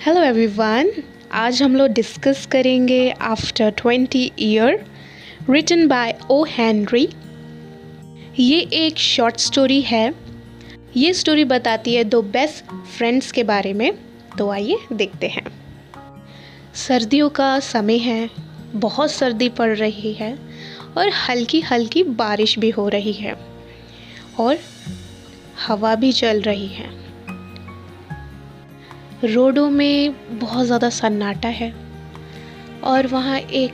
Hello everyone. आज हम लोग डिस्कस करेंगे after 20 year written by O Henry. ये एक शॉर्ट स्टोरी है। ये स्टोरी बताती है दो बेस्ट फ्रेंड्स के बारे में। तो आइए देखते हैं। सर्दियों का समय है, बहुत सर्दी पड़ रही है और हल्की हल्की बारिश भी हो रही है और हवा भी चल रही है। रोडों में बहुत ज़्यादा सन्नाटा है और वहाँ एक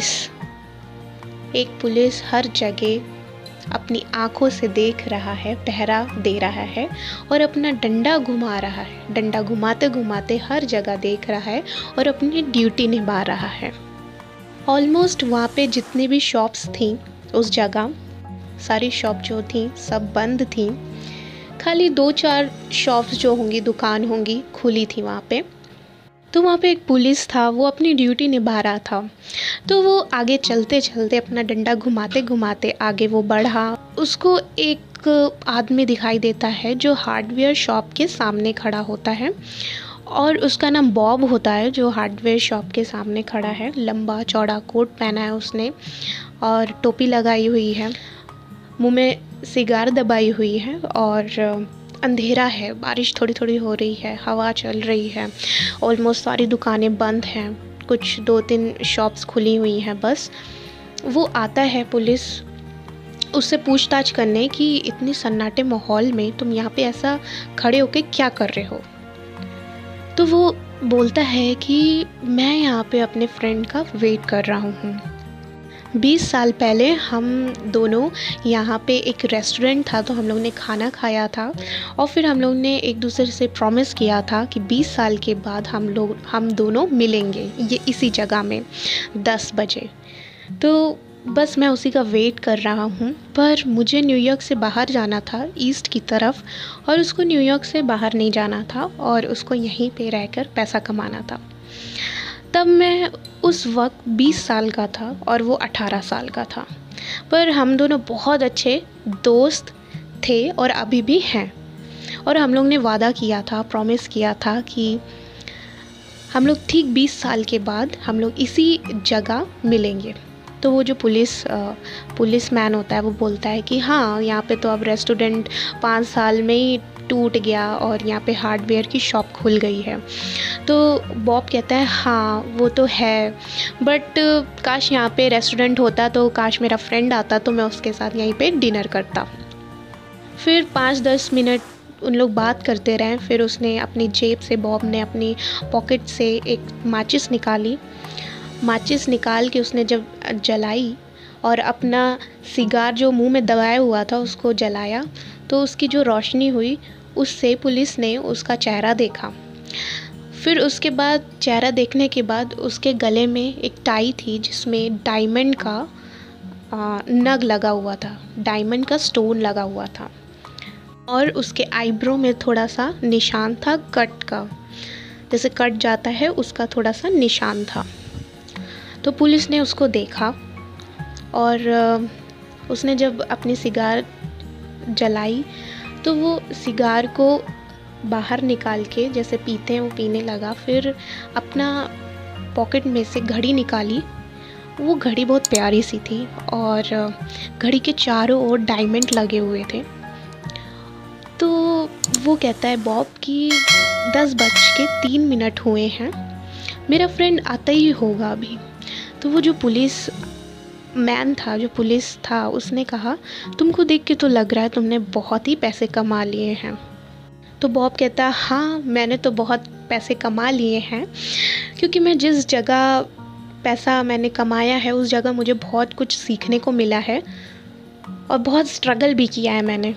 पुलिस हर जगह अपनी आँखों से देख रहा है, पहरा दे रहा है और अपना डंडा घुमा रहा है। डंडा घुमाते घुमाते हर जगह देख रहा है और अपनी ड्यूटी निभा रहा है। ऑलमोस्ट वहाँ पे जितनी भी शॉप्स थी उस जगह, सारी शॉप जो थी सब बंद थी। खाली 2-4 शॉप्स जो होंगी, दुकान होंगी, खुली थी वहाँ पे। तो वहाँ पे एक पुलिस था, वो अपनी ड्यूटी निभा रहा था। तो वो आगे चलते चलते अपना डंडा घुमाते घुमाते आगे वो बढ़ा। उसको एक आदमी दिखाई देता है जो हार्डवेयर शॉप के सामने खड़ा होता है और उसका नाम बॉब होता है, जो हार्डवेयर शॉप के सामने खड़ा है। लंबा चौड़ा कोट पहना है उसने और टोपी लगाई हुई है, मुंह में सिगार दबाई हुई है और अंधेरा है, बारिश थोड़ी थोड़ी हो रही है, हवा चल रही है। ऑलमोस्ट सारी दुकानें बंद हैं, कुछ 2-3 शॉप्स खुली हुई हैं बस। वो आता है पुलिस उससे पूछताछ करने कि इतनी सन्नाटे माहौल में तुम यहाँ पे ऐसा खड़े होके क्या कर रहे हो। तो वो बोलता है कि मैं यहाँ पे अपने फ्रेंड का वेट कर रहा हूँ। 20 साल पहले हम दोनों यहाँ पे एक रेस्टोरेंट था तो हम लोग ने खाना खाया था और फिर हम लोग ने एक दूसरे से प्रॉमिस किया था कि 20 साल के बाद हम दोनों मिलेंगे ये इसी जगह में 10 बजे। तो बस मैं उसी का वेट कर रहा हूँ। पर मुझे न्यूयॉर्क से बाहर जाना था, ईस्ट की तरफ, और उसको न्यूयॉर्क से बाहर नहीं जाना था और उसको यहीं पे रहकर पैसा कमाना था। तब मैं उस वक्त 20 साल का था और वो 18 साल का था। पर हम दोनों बहुत अच्छे दोस्त थे और अभी भी हैं। और हम लोग ने वादा किया था, प्रॉमिस किया था कि हम लोग ठीक 20 साल के बाद हम लोग इसी जगह मिलेंगे। तो वो जो पुलिसमैन होता है वो बोलता है कि हाँ, यहाँ पे तो अब रेस्टोरेंट 5 साल में ही टूट गया और यहाँ पे हार्डवेयर की शॉप खुल गई है। तो बॉब कहता है हाँ वो तो है, बट काश यहाँ पे रेस्टोरेंट होता तो काश मेरा फ्रेंड आता तो मैं उसके साथ यहीं पे डिनर करता। फिर 5-10 मिनट उन लोग बात करते रहे। फिर उसने अपनी जेब से, बॉब ने अपनी पॉकेट से एक माचिस निकाली। माचिस निकाल के उसने जब जलाई और अपना सिगार जो मुंह में दबाया हुआ था उसको जलाया तो उसकी जो रोशनी हुई उससे पुलिस ने उसका चेहरा देखा। फिर उसके बाद चेहरा देखने के बाद उसके गले में एक टाई थी जिसमें डायमंड का नग लगा हुआ था, डायमंड का स्टोन लगा हुआ था और उसके आईब्रो में थोड़ा सा निशान था, कट का, जैसे कट जाता है उसका थोड़ा सा निशान था। तो पुलिस ने उसको देखा और उसने जब अपनी सिगार जलाई तो वो सिगार को बाहर निकाल के जैसे पीते हैं वो पीने लगा। फिर अपना पॉकेट में से घड़ी निकाली। वो घड़ी बहुत प्यारी सी थी और घड़ी के चारों ओर डायमंड लगे हुए थे। तो वो कहता है बॉब कि 10:03 हुए हैं, मेरा फ्रेंड आता ही होगा अभी। तो वो जो पुलिस था उसने कहा तुमको देख के तो लग रहा है तुमने बहुत ही पैसे कमा लिए हैं। तो बॉब कहता हाँ, मैंने तो बहुत पैसे कमा लिए हैं क्योंकि मैं जिस जगह पैसा मैंने कमाया है उस जगह मुझे बहुत कुछ सीखने को मिला है और बहुत स्ट्रगल भी किया है मैंने।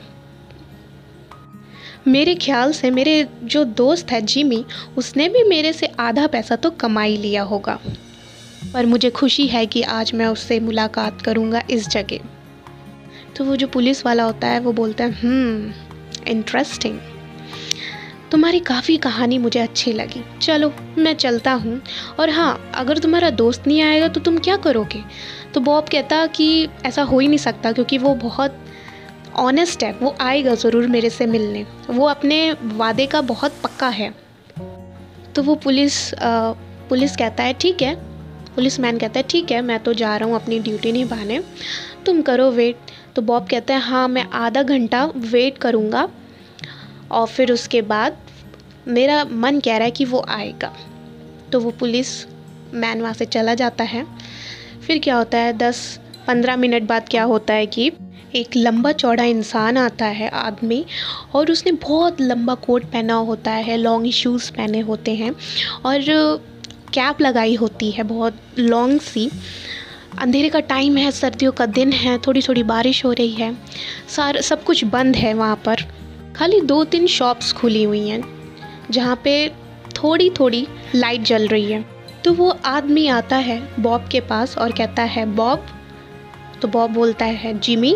मेरे ख्याल से मेरे जो दोस्त है जिमी, उसने भी मेरे से आधा पैसा तो कमा ही लिया होगा, पर मुझे खुशी है कि आज मैं उससे मुलाकात करूँगा इस जगह। तो वो जो पुलिस वाला होता है वो बोलता है इंटरेस्टिंग, तुम्हारी काफ़ी कहानी मुझे अच्छी लगी, चलो मैं चलता हूँ। और हाँ, अगर तुम्हारा दोस्त नहीं आएगा तो तुम क्या करोगे। तो बॉब कहता कि ऐसा हो ही नहीं सकता क्योंकि वो बहुत ऑनेस्ट है, वो आएगा ज़रूर मेरे से मिलने, वो अपने वादे का बहुत पक्का है। तो वो पुलिस कहता है ठीक है, पुलिसमैन कहता है ठीक है, मैं तो जा रहा हूँ अपनी ड्यूटी निभाने, तुम करो वेट। तो बॉब कहता है हाँ मैं आधा घंटा वेट करूँगा और फिर उसके बाद मेरा मन कह रहा है कि वो आएगा। तो वो पुलिस मैन वहाँ से चला जाता है। फिर क्या होता है, 10-15 मिनट बाद क्या होता है कि एक लंबा चौड़ा इंसान आता है, आदमी, और उसने बहुत लंबा कोट पहना होता है, लॉन्ग शूज़ पहने होते हैं और कैप लगाई होती है बहुत लॉन्ग सी। अंधेरे का टाइम है, सर्दियों का दिन है, थोड़ी थोड़ी बारिश हो रही है, सब कुछ बंद है वहाँ पर। खाली 2-3 शॉप्स खुली हुई हैं जहाँ पे थोड़ी थोड़ी लाइट जल रही है। तो वो आदमी आता है बॉब के पास और कहता है बॉब। तो बॉब बोलता है जिमी।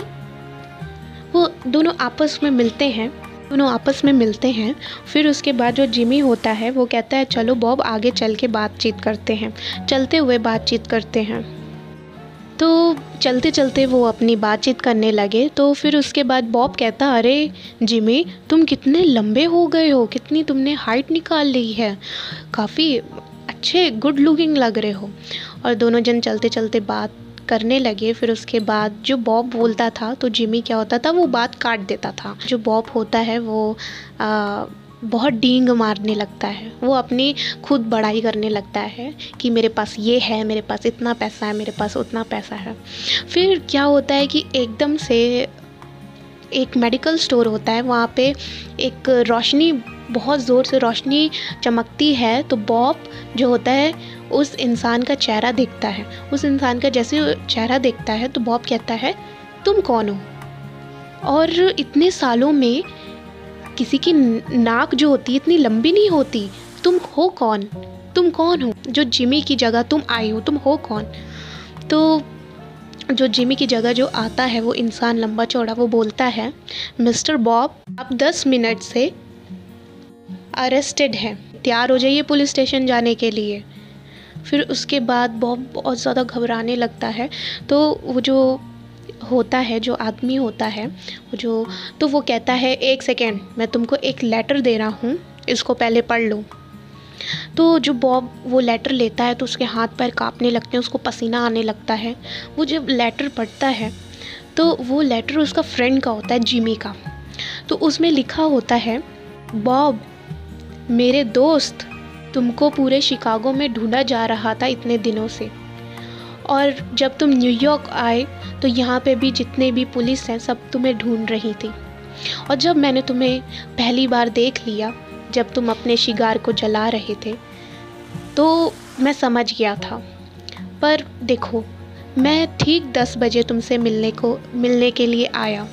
वो दोनों आपस में मिलते हैं। फिर उसके बाद जो जिमी होता है वो कहता है चलो बॉब आगे चल के बातचीत करते हैं, चलते हुए बातचीत करते हैं। तो चलते चलते वो अपनी बातचीत करने लगे। तो फिर उसके बाद बॉब कहता अरे जिमी तुम कितने लंबे हो गए हो, कितनी तुमने हाइट निकाल ली है, काफ़ी अच्छे गुड लुकिंग लग रहे हो। और दोनों जन चलते चलते बात करने लगे। फिर उसके बाद जो बॉब बोलता था तो जिमी क्या होता था, वो बात काट देता था। जो बॉब होता है वो बहुत डींग मारने लगता है, वो अपनी खुद बड़ाई करने लगता है कि मेरे पास ये है, मेरे पास इतना पैसा है, मेरे पास उतना पैसा है। फिर क्या होता है कि एकदम से एक मेडिकल स्टोर होता है, वहाँ पे एक रोशनी, बहुत ज़ोर से रोशनी चमकती है। तो बॉब जो होता है उस इंसान का चेहरा देखता है। उस इंसान का जैसे चेहरा देखता है तो बॉब कहता है तुम कौन हो, और इतने सालों में किसी की नाक जो होती है इतनी लंबी नहीं होती, तुम हो कौन, तुम कौन हो जो जिमी की जगह तुम आई हो, तुम हो कौन। तो जो जिमी की जगह जो आता है वो इंसान लंबा चौड़ा, वो बोलता है मिस्टर बॉब आप 10 मिनट से अरेस्टेड हैं, तैयार हो जाइए पुलिस स्टेशन जाने के लिए। फिर उसके बाद बॉब बहुत ज़्यादा घबराने लगता है। तो वो जो होता है, जो आदमी होता है तो वो कहता है एक सेकेंड, मैं तुमको एक लेटर दे रहा हूँ, इसको पहले पढ़ लो। तो जो बॉब वो लेटर लेता है तो उसके हाथ पैर कांपने लगते हैं, उसको पसीना आने लगता है। वो जब लेटर पढ़ता है तो वो लेटर उसका फ्रेंड का होता है, जिमी का। तो उसमें लिखा होता है बॉब मेरे दोस्त, तुमको पूरे शिकागो में ढूंढा जा रहा था इतने दिनों से, और जब तुम न्यूयॉर्क आए तो यहाँ पे भी जितने भी पुलिस हैं सब तुम्हें ढूंढ रही थी। और जब मैंने तुम्हें पहली बार देख लिया, जब तुम अपने शिकार को जला रहे थे, तो मैं समझ गया था। पर देखो मैं ठीक 10 बजे तुमसे मिलने के लिए आया,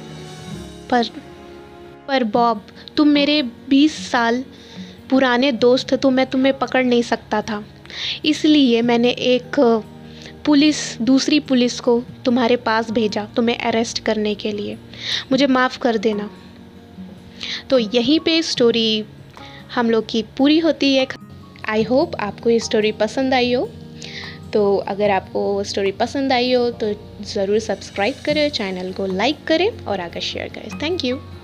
पर बॉब तुम मेरे 20 साल पुराने दोस्त थे, तो मैं तुम्हें पकड़ नहीं सकता था, इसलिए मैंने एक दूसरी पुलिस को तुम्हारे पास भेजा तुम्हें अरेस्ट करने के लिए, मुझे माफ़ कर देना। तो यहीं पे स्टोरी हम लोग की पूरी होती है। आई होप आपको ये स्टोरी पसंद आई हो। तो अगर आपको स्टोरी पसंद आई हो तो ज़रूर सब्सक्राइब करें, चैनल को लाइक करें और आगे शेयर करें। Thank you.